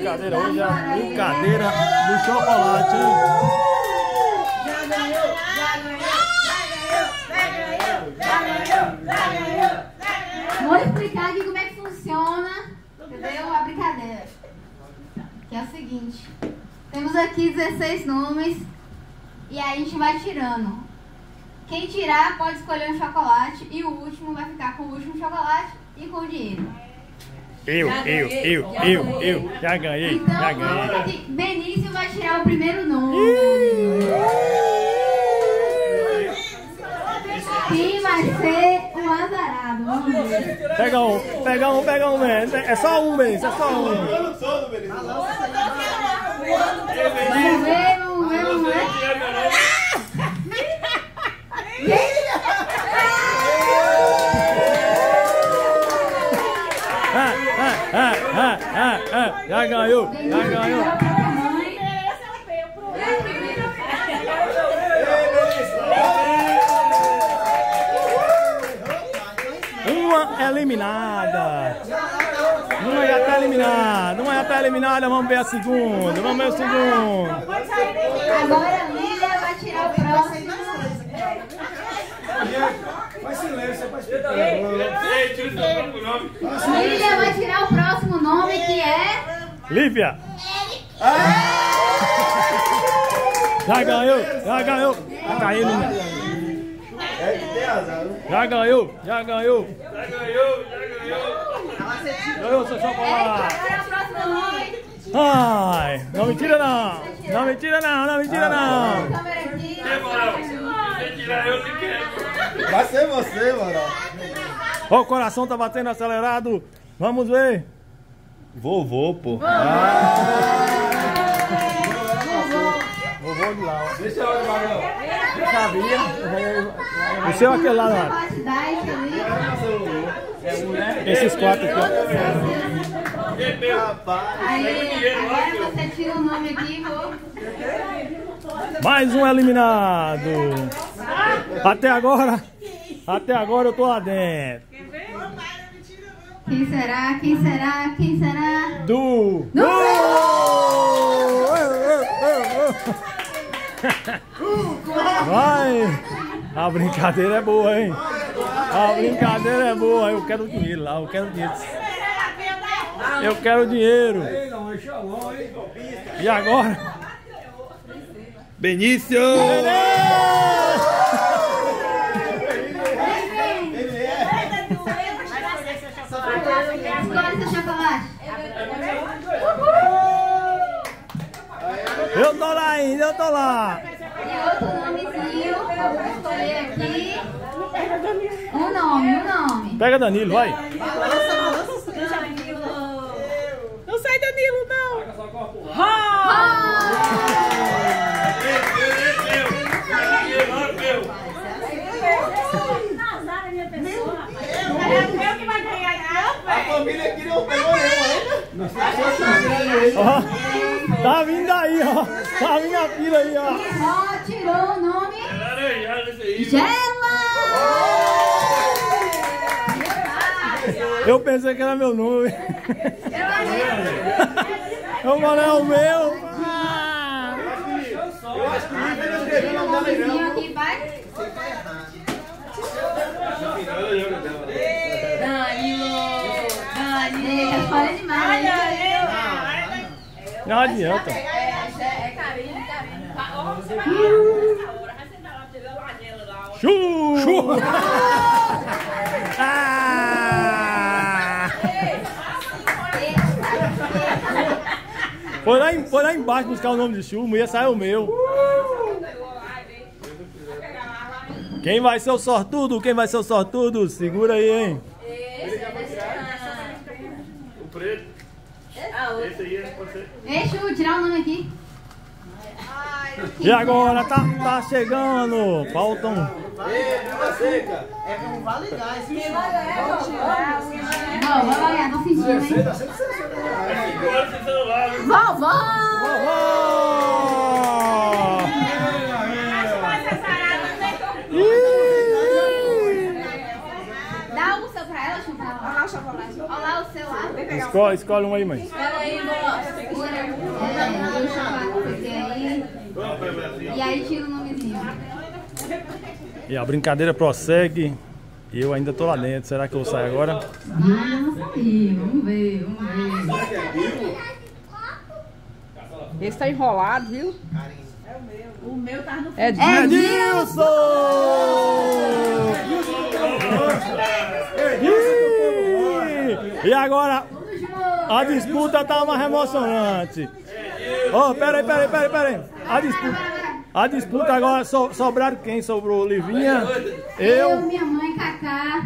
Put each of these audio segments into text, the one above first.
brincadeira hoje é a brincadeira do chocolate, hein? Já ganhou. Vou explicar aqui como é que funciona, entendeu? A brincadeira. Que é o seguinte. Temos aqui 16 nomes e aí a gente vai tirando. Quem tirar pode escolher um chocolate e o último vai ficar com o último chocolate e com o dinheiro. Eu. Já ganhei, Então, já vamos ganhei. aqui. Benício vai tirar o primeiro nome. Quem vai ser o azarado? Vamos ver. Pega um, velho. É só um, Benício, é só um. Vamos ver. Já ganhou. Uma eliminada. Uma já tá eliminada. Vamos ver a segunda. Agora a Lília vai tirar o próximo. Faz silêncio, é pra explicar. Lília vai tirar o próximo nome que é... Lívia. Já ganhou. Já caiu, menina. Já ganhou. Ganhou seu chocolate. Agora o próximo nome. Ai, não me tira não. Câmera aqui. Vai ser você, mano. Ó, o coração tá batendo acelerado. Vamos ver. Vovô, pô. Vovô de lá, ó. Deixa eu olhar, Magal. Sabia? O seu é aquele lá, ó. Chocolate Diet ali. Esses quatro aqui, ó. Aí, agora você tira o nome aqui, vou... Mais um eliminado. Até agora eu tô lá dentro. Quem será? Du! Vai! A brincadeira é boa, hein? Eu quero dinheiro lá, eu quero dinheiro. E agora? Benício! Escolhe seu chocolate. Eu tô lá ainda, eu tô lá. E outro nomezinho, eu vou escolher aqui. Um nome. Pega Danilo, vai. Não sai Danilo, não. É eu que vai ganhar, não, A família aqui não pegou nenhum ainda. Ó, tá vindo aí, ó. Tá vindo a fila aí, ó. Ó, tirou o nome. Gela! Eu pensei que era meu nome. Eu falei, é o meu. Eu acho que o Lívia não escreveu o nome dela aí, não. Nomezinho aqui, vai. Danilo, escolhe demais. Não adianta. Chu! Ah! Foi lá embaixo buscar o nome de Chu, ia sair o meu. Quem vai ser o sortudo? Segura aí, hein? O preto. Esse aí é você. Deixa eu tirar o nome aqui. E agora tá chegando. Faltam. Ei, Viva Seca. Não vai ligar. Não, vai ganhar, tô fingindo, hein? Vovó! Dá o seu pra ela, Chu. Olha lá o seu lá. Escolhe um aí, mãe. O o chocolate que você quer aí. E aí tira o nomezinho. E a brincadeira prossegue. Eu ainda tô lá dentro. Será que eu saio agora? Não saí. Vamos ver, vamos ver. Esse tá enrolado, viu? O meu tá no É Edilson! E agora a disputa tá mais emocionante. Ó, peraí. A disputa agora sobraram quem? Sobrou Livinha, eu, minha mãe, Cacá,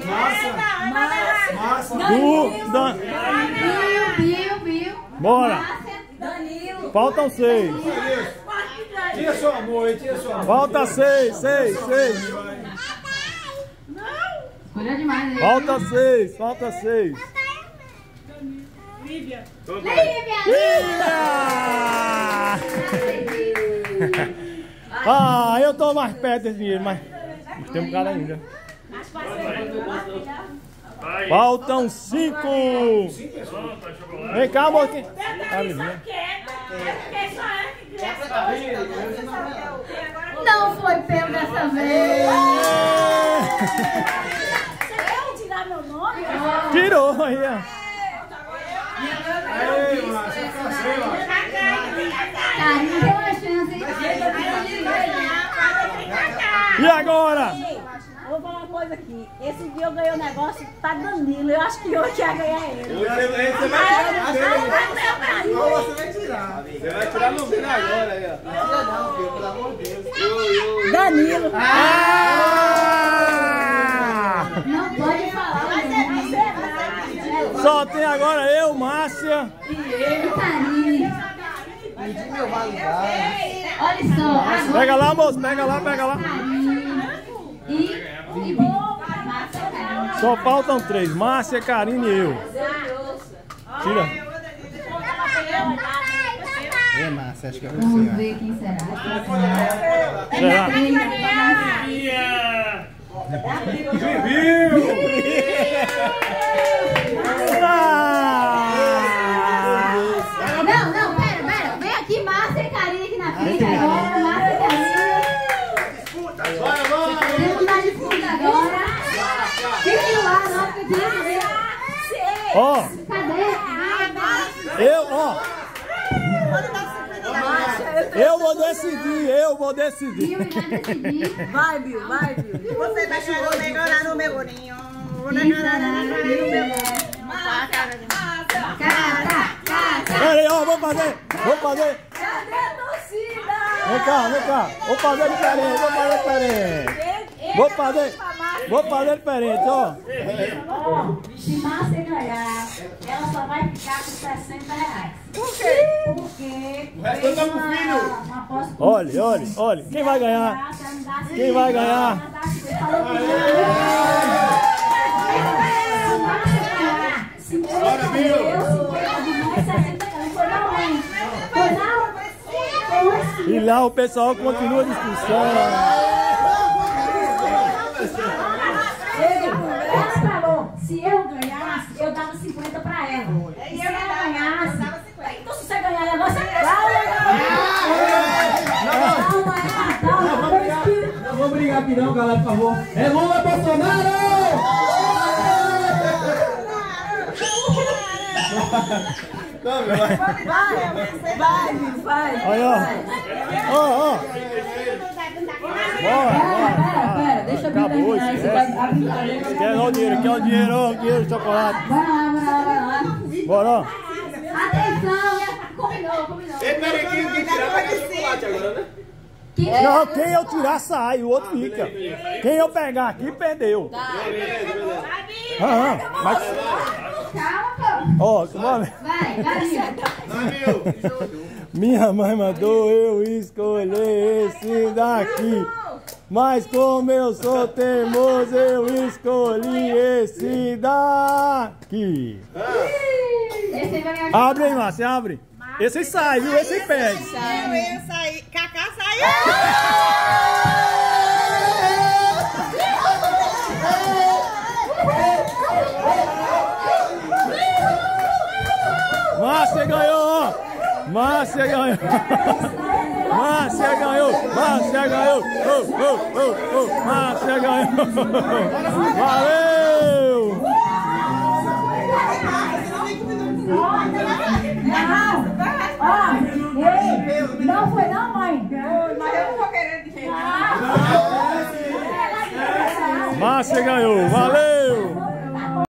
Bill, bora. Márcia, Danilo. Faltam 6. Tira seu amor, tira seu amor. Falta 6. Escolheu demais aí. Falta 6. Lívia. Ah, eu tô mais perto desse dinheiro, mas tem um bocado ainda. Faltam 5. Vem cá, amor. Não foi pego dessa vez. Eu tirar meu nome? Tirou aí, ó. Carinho tem uma chance, hein? E agora? Vou falar uma coisa aqui. Esse dia eu ganhei um negócio, tá Danilo. Eu acho que hoje ia ganhar ele. Você vai tirar. Você vai tirar no vídeo agora aí, ó. Não tira não, filho, pelo amor de Deus. Danilo. Não pode falar. Só tem agora eu, Márcia. E Karine. Pedi meu vale. Olha só. Agora Pega lá, moço. Pega lá. Karine e Márcia, Karine. Só faltam 3. Márcia, Karine e eu. Tira. É, Márcia, acho que é Vamos você. ver quem será. Será? Não, pera. Vem aqui, Márcia e Karine aqui na frente agora. Márcia e Karine. Temos uma disputa agora. Fiquem lá, não, porque tem que ver. Ó, Cadê? eu vou decidir. Viu? Ele vai decidir. Vai, Bill. Você vai chorar no meu olhinho. Pera aí, ó, vou fazer. Cadê a torcida? Vem cá. Vou fazer diferente. Vou fazer diferente, ó. Se Márcia ganhar, ela só vai ficar com R$60. Por quê? Porque O resto tá com o filho. uma aposta com Olha. Quem vai ganhar? Quem vai ganhar? Bora, Bill. E lá o pessoal continua a discussão. Ela falou, se eu ganhasse, eu dava 50 pra ela. Se ela ganhasse, então se você ganhar, ela vai ser Não vou brigar aqui não, galera, por favor. É Lula Bolsonaro! Vai. Olha, ó. Bora. deixa eu Acabou terminar isso. isso. A brincadeira. Quer o dinheiro de chocolate. Vai lá. Bora, ó. Atenção. Combinou. Peraí, quem tirar vai ter chocolate agora, né? Não, quem eu tirar sai, o outro fica. Quem eu pegar aqui, perdeu. Mas... Calma, Ó, vamos. vai. Minha mãe mandou eu escolher esse daqui. Mas como eu sou teimoso, eu escolhi esse daqui. Esse aí vai ganhar. Abre aí, Márcia, abre. Esse aí sai, viu? Esse aí perde. Eu ia sair. Cacá saiu. Márcia ganhou, ó. Márcia ganhou. Márcia ganhou. Márcia ganhou. Márcia ganhou. Valeu. Não foi não, mãe? Mas eu não vou querer dinheiro. Márcia ganhou. Valeu.